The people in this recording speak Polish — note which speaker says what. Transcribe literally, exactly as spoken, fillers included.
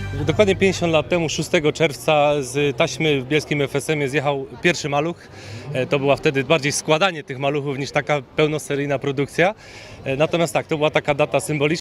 Speaker 1: Dokładnie pięćdziesiąt lat temu, szóstego czerwca, z taśmy w bielskim F S M ie zjechał pierwszy maluch. To była wtedy bardziej składanie tych maluchów niż taka pełnoseryjna produkcja. Natomiast tak, to była taka data symboliczna.